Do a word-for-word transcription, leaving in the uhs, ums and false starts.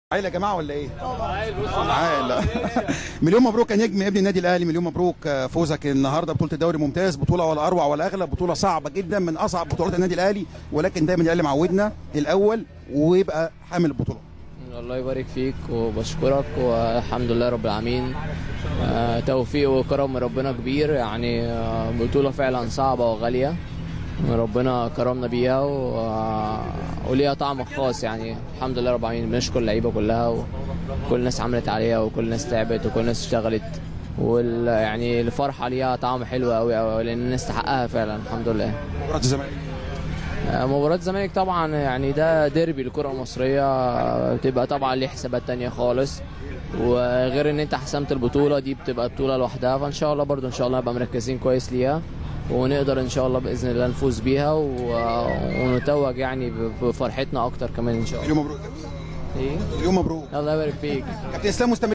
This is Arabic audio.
عائله يا جماعه ولا ايه؟ عائله. مليون مبروك يا نجم ابن النادي الاهلي، مليون مبروك فوزك النهارده بطوله الدوري ممتاز، بطوله ولا اروع ولا اغلى، بطوله صعبه جدا من اصعب بطولات النادي الاهلي، ولكن دايما الاهلي معودنا الاول ويبقى حامل البطوله. الله يبارك فيك وبشكرك والحمد لله رب العالمين. آه توفيق وكرم من ربنا كبير، يعني آه بطوله فعلا صعبه وغاليه ربنا كرمنا بيها و... وليها طعم خاص، يعني الحمد لله رب العالمين. بنشكر اللعيبه كلها وكل الناس عملت عليها وكل الناس تعبت وكل الناس اشتغلت، وال... يعني الفرحه ليها طعم حلو قوي قوي لان الناس تحققها فعلا الحمد لله. مباراه الزمالك مباراة الزمالك طبعا يعني ده ديربي الكرة المصرية، بتبقى طبعا ليه حسابات تانية خالص، وغير ان انت حسمت البطولة دي بتبقى بطولة لوحدها، فان شاء الله برضو ان شاء الله نبقى مركزين كويس ليها ونقدر ان شاء الله باذن الله نفوز بيها ونتوج يعني بفرحتنا اكتر كمان ان شاء الله. مليون مبروك. ايه؟ مليون مبروك. الله يبارك فيك. كابتن اسلام مستمر